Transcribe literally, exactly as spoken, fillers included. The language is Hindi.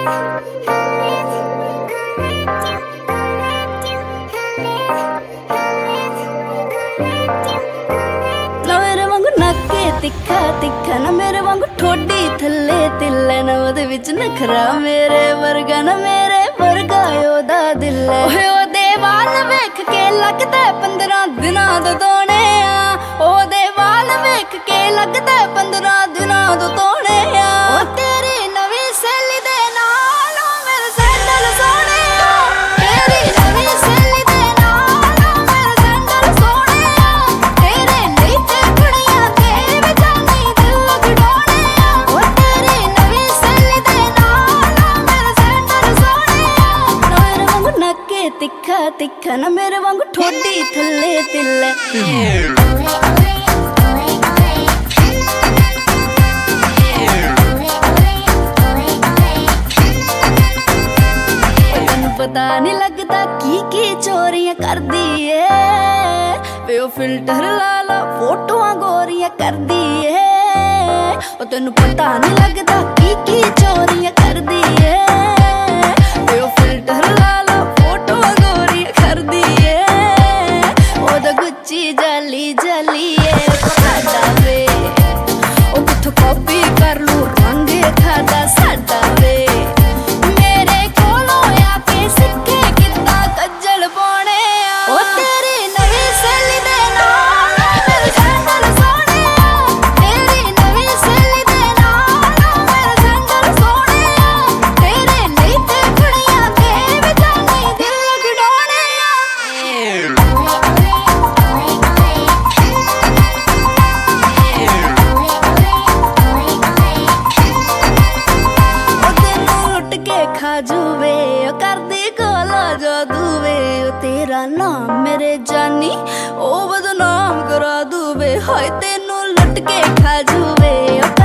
तिखा तिखा ना मेरे वांगू ठोडी थल्ले तिल्ले ना ओदे विच नखरा मेरे वर्गा ना मेरे वर्गा ओदा दिल ओए ओदे वाल वेख के लगदा पंद्रह दिनां दा तोने आ ओदे वाल वेख के लगदा पंद्रह दिनां दा तोने आ ओ तेरी नवी सहेली दे नाल मेरे सैंडल सोने आ तेरी नवी सहेली दे नाल मेरे सैंडल सोने आ तेरे नहीं ते कुड़ियां तिखा तिखा ना मेरे वांगू ठोडी थल्ले तिल्ले तैनू पता नहीं लगता की की चोरियां कर दी है वे ओ फिल्टर ला ला फोटोआं गोरियां कर दी है ओ तैनू पता नहीं लगता की की चोरियां कर दी है वे ओ फिल्टर ला गुच्ची जली जली साडा वे ओ किथों कॉपी कर लू रंग खादा साडा वे मेरे कोलों आके सिक्खे कितना कज्जल पाने ओ तेरी नवी सहेली दे नाल मेरे सैंडल सोने आ तेरी नवी सहेली दे नाल मेरे सैंडल सोने आ तेरे नहीं ते कुड़ियां ते विचानी दिल गड़ाने आ खाजूवे कर दी काला जादू वे तेरा नाम मेरे जानी ओ बदनाम करा दूवे हाय तेनू लुट के खाजूवे।